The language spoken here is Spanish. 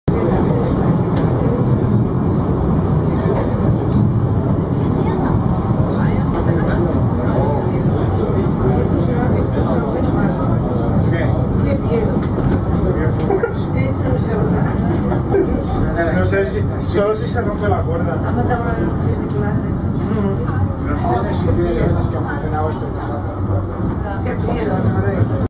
No sé si, solo si se rompe la cuerda. Los tienes y tienes que ha funcionado esto. Qué miedo, ¿sabes?